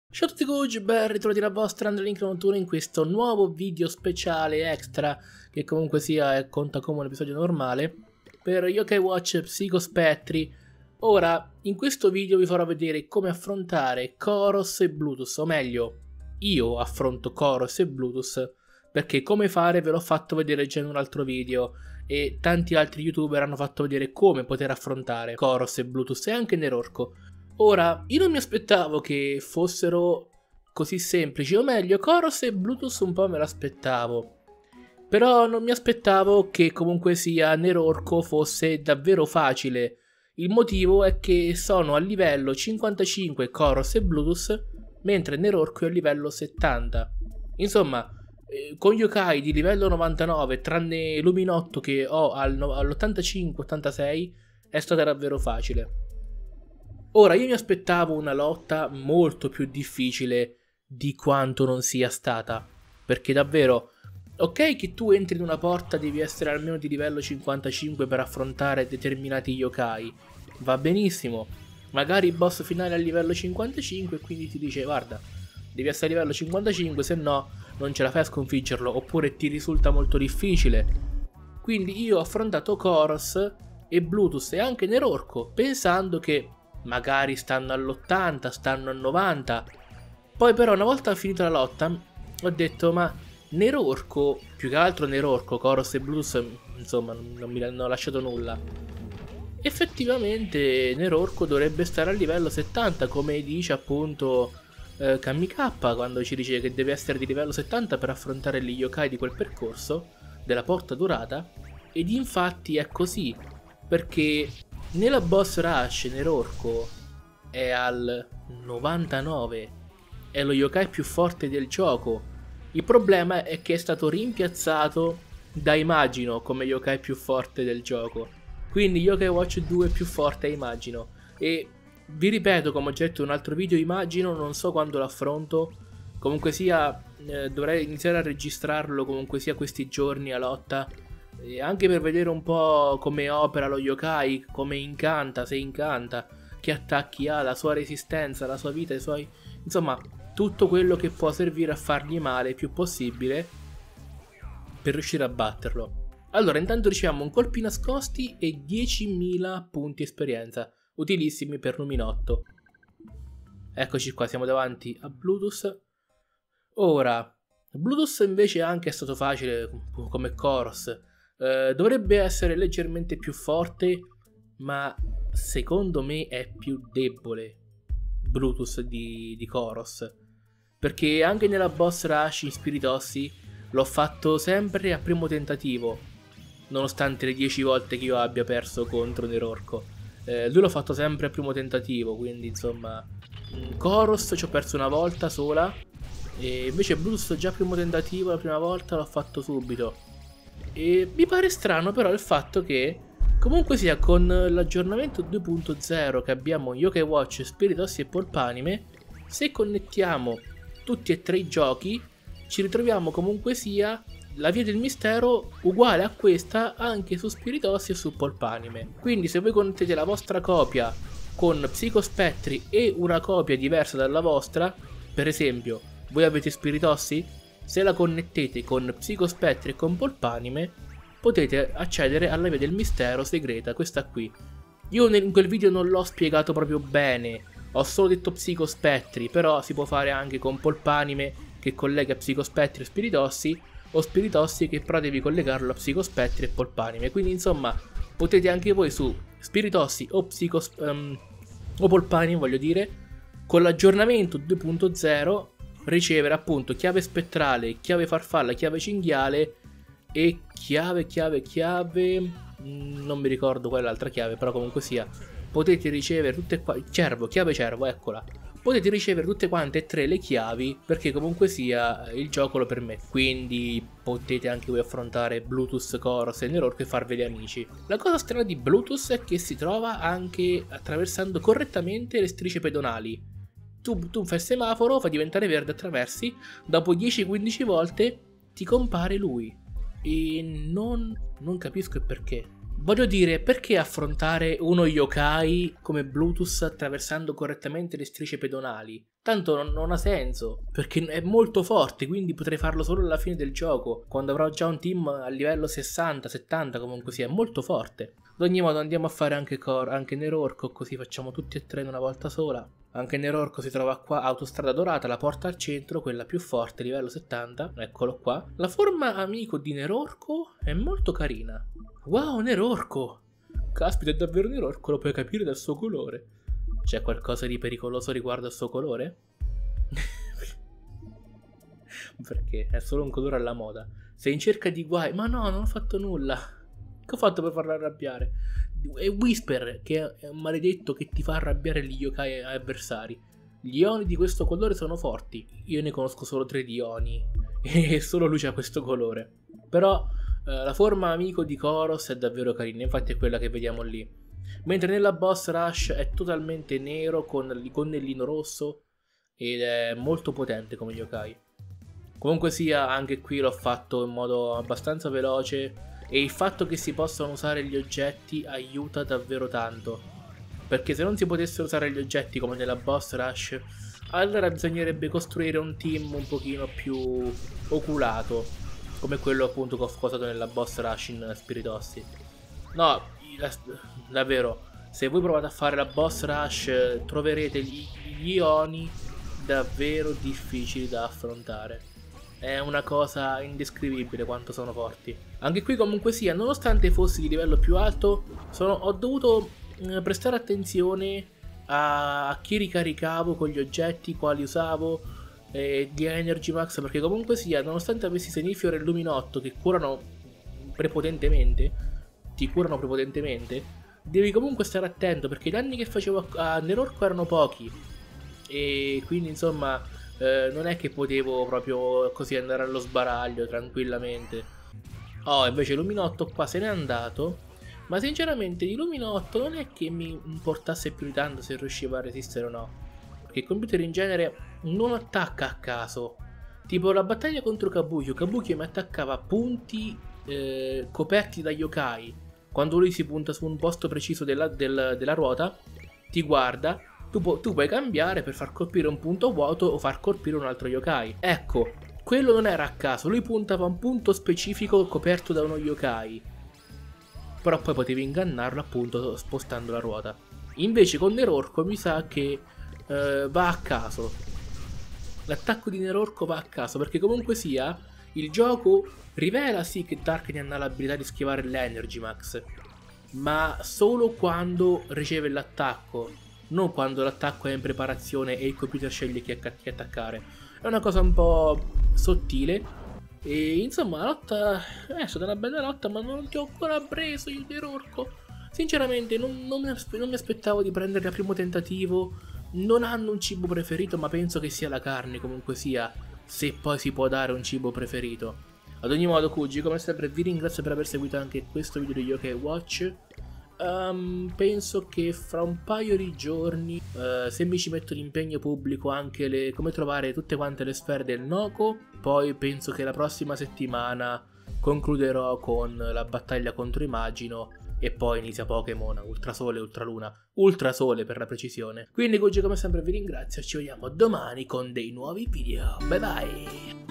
Ciao a tutti Gucci, ben ritrovati la vostra Andrelink91 in questo nuovo video speciale extra che comunque sia conta come un episodio normale per Yokai Watch Psicospettri. Ora, in questo video vi farò vedere come affrontare Koros e Bluetooth, o meglio, io affronto Koros e Bluetooth perché come fare ve l'ho fatto vedere già in un altro video e tanti altri youtuber hanno fatto vedere come poter affrontare Koros e Bluetooth e anche Nerorco. Ora, io non mi aspettavo che fossero così semplici, o meglio, Koros e Bluetooth un po' me l'aspettavo. Però non mi aspettavo che comunque sia Nerorco fosse davvero facile. Il motivo è che sono a livello 55 Koros e Bluetooth, mentre Nerorco è a livello 70. Insomma, con yokai di livello 99, tranne Luminotto che ho all'85-86, è stata davvero facile. Ora, io mi aspettavo una lotta molto più difficile di quanto non sia stata, perché davvero, ok che tu entri in una porta devi essere almeno di livello 55 per affrontare determinati yokai, va benissimo, magari il boss finale è a livello 55 e quindi ti dice guarda, devi essere a livello 55 se no non ce la fai a sconfiggerlo, oppure ti risulta molto difficile. Quindi io ho affrontato Koros e Bluetooth e anche Nerorco pensando che magari stanno all'80, stanno al 90. Poi però una volta finita la lotta ho detto ma Nerorco, più che altro Nerorco, Koros e Bluetooth insomma non mi hanno lasciato nulla. Effettivamente Nerorco dovrebbe stare a livello 70 come dice appunto Kamika quando ci dice che deve essere di livello 70 per affrontare gli yokai di quel percorso della porta dorata, ed infatti è così, perché nella boss rush Nerorco è al 99, è lo yokai più forte del gioco. Il problema è che è stato rimpiazzato da Imagino come yokai più forte del gioco. Quindi Yokai Watch 2 è più forte è Imagino. E vi ripeto, come ho già detto in un altro video, Imagino non so quando l'affronto. Comunque sia dovrei iniziare a registrarlo comunque sia questi giorni a lotta, anche per vedere un po' come opera lo yokai, come incanta, se incanta, che attacchi ha, la sua resistenza, la sua vita, i suoi... insomma, tutto quello che può servire a fargli male il più possibile per riuscire a batterlo. Allora, intanto riceviamo un colpi nascosti e 10.000 punti esperienza, utilissimi per Luminotto. Eccoci qua, siamo davanti a Bluetooth. Ora, Bluetooth invece anche è stato facile come Koros. Dovrebbe essere leggermente più forte, ma secondo me è più debole Bluetooth di Koros, perché anche nella boss rush in Spiritossi l'ho fatto sempre a primo tentativo, nonostante le 10 volte che io abbia perso contro Nerorco. Lui l'ho fatto sempre a primo tentativo, quindi insomma Koros ci ho perso una volta sola, e invece Bluetooth già primo tentativo la prima volta l'ho fatto subito. E mi pare strano però il fatto che comunque sia con l'aggiornamento 2.0 che abbiamo Yokai Watch, Spiritossi e Polpanime, se connettiamo tutti e tre i giochi ci ritroviamo comunque sia la via del mistero uguale a questa anche su Spiritossi e su Polpanime. Quindi se voi connettete la vostra copia con Psicospettri e una copia diversa dalla vostra, per esempio voi avete Spiritossi, se la connettete con Psicospettri e con Polpanime potete accedere alla via del mistero segreta, questa qui. Io in quel video non l'ho spiegato proprio bene, ho solo detto Psicospettri, però si può fare anche con Polpanime che collega Psicospettri e Spiritossi, o Spiritossi che però devi collegarlo a Psicospettri e Polpanime. Quindi insomma potete anche voi su Spiritossi o Polpanime, voglio dire, con l'aggiornamento 2.0 ricevere appunto chiave spettrale, chiave farfalla, chiave cinghiale e chiave non mi ricordo qual è l'altra chiave, però comunque sia potete ricevere tutte qua, chiave cervo, eccola, potete ricevere tutte quante e tre le chiavi perché comunque sia il gioco lo permette. Quindi potete anche voi affrontare Bluetooth, Koros e Nerorco e farveli amici. La cosa strana di Bluetooth è che si trova anche attraversando correttamente le strisce pedonali. Tu fai il semaforo, fa diventare verde, attraversi, dopo 10-15 volte ti compare lui. E non capisco il perché. Voglio dire, perché affrontare uno yokai come Bluetooth attraversando correttamente le strisce pedonali? Tanto non ha senso, perché è molto forte, quindi potrei farlo solo alla fine del gioco, quando avrò già un team a livello 60, 70, comunque sia, è molto forte. Ad ogni modo andiamo a fare anche Nerorco, così facciamo tutti e tre in una volta sola. Anche Nerorco si trova qua, autostrada dorata, la porta al centro, quella più forte, livello 70, eccolo qua. La forma amico di Nerorco è molto carina. Wow, Nerorco! Caspita, è davvero Nerorco, lo puoi capire dal suo colore. C'è qualcosa di pericoloso riguardo al suo colore? Perché? È solo un colore alla moda. Sei in cerca di guai. Ma no, non ho fatto nulla. Che ho fatto per farlo arrabbiare? È Whisper, che è un maledetto che ti fa arrabbiare gli yokai avversari. Gli ioni di questo colore sono forti. Io ne conosco solo 3 di ioni. E solo lui ha questo colore. Però la forma amico di Koros è davvero carina. Infatti è quella che vediamo lì. Mentre nella boss rush è totalmente nero con l'iconnellino rosso. Ed è molto potente come yokai. Comunque sia, anche qui l'ho fatto in modo abbastanza veloce. E il fatto che si possano usare gli oggetti aiuta davvero tanto. Perché se non si potessero usare gli oggetti come nella boss rush, allora bisognerebbe costruire un team un pochino più oculato, come quello appunto che ho sposato nella boss rush in Spiritossi. No, davvero, se voi provate a fare la boss rush troverete gli ioni davvero difficili da affrontare. È una cosa indescrivibile quanto sono forti. Anche qui comunque sia, nonostante fossi di livello più alto, ho dovuto prestare attenzione a chi ricaricavo con gli oggetti, quali usavo, di Energy Max, perché comunque sia, nonostante avessi Senifiore e Luminotto che ti curano prepotentemente, devi comunque stare attento, perché i danni che facevo a Nerorco erano pochi. E quindi insomma non è che potevo proprio così andare allo sbaraglio tranquillamente. Oh, invece Luminotto qua se n'è andato. Ma sinceramente di Luminotto non è che mi importasse più di tanto se riuscivo a resistere o no. Perché il computer in genere non attacca a caso. Tipo la battaglia contro Kabuki mi attaccava a punti coperti da yokai. Quando lui si punta su un posto preciso della ruota, ti guarda. Tu puoi cambiare per far colpire un punto vuoto o far colpire un altro yokai. Ecco, quello non era a caso, lui puntava a un punto specifico coperto da uno yokai. Però poi potevi ingannarlo appunto spostando la ruota. Invece con Nerorco mi sa che va a caso. L'attacco di Nerorco va a caso, perché comunque sia, il gioco rivela sì che Darknyan ha l'abilità di schivare l'Energy Max, ma solo quando riceve l'attacco. Non quando l'attacco è in preparazione e il computer sceglie chi attaccare. È una cosa un po' sottile. E insomma la lotta è stata una bella lotta, ma non ti ho ancora preso il Nerorco. Sinceramente non mi aspettavo di prendere al primo tentativo. Non hanno un cibo preferito, ma penso che sia la carne comunque sia, se poi si può dare un cibo preferito. Ad ogni modo Kuji, come sempre vi ringrazio per aver seguito anche questo video di Yokai Watch. Penso che fra un paio di giorni, se mi ci metto l'impegno pubblico anche come trovare tutte quante le sfere del Noko, poi penso che la prossima settimana concluderò con la battaglia contro Imagino e poi inizia Pokémon Ultrasole e Ultraluna, Ultrasole per la precisione. Quindi Kuji come sempre vi ringrazio, ci vediamo domani con dei nuovi video, bye bye!